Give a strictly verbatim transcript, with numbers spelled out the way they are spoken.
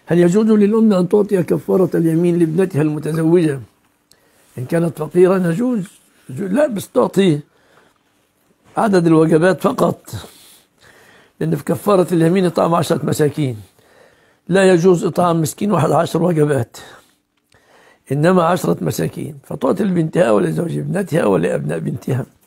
هل يجوز للأم أن تعطي كفارة اليمين لابنتها المتزوجة إن كانت فقيرة؟ يجوز، لا بس تعطي عدد الوجبات فقط، لأن في كفارة اليمين إطعام عشرة مساكين، لا يجوز إطعام مسكين واحد عشر وجبات، إنما عشرة مساكين، فتعطي لبنتها ولزوج ابنتها ولأبناء بنتها.